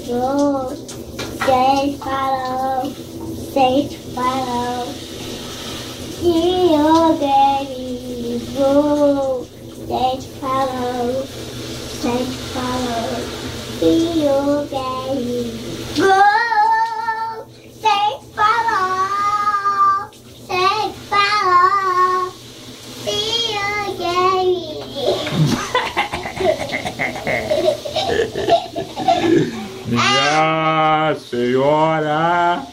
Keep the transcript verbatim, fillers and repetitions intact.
vou, seis farol, seis farol. Se organizou, seis farol, seis farol. Se organizou, seis farol, seis farol. Se organizou. Minha senhora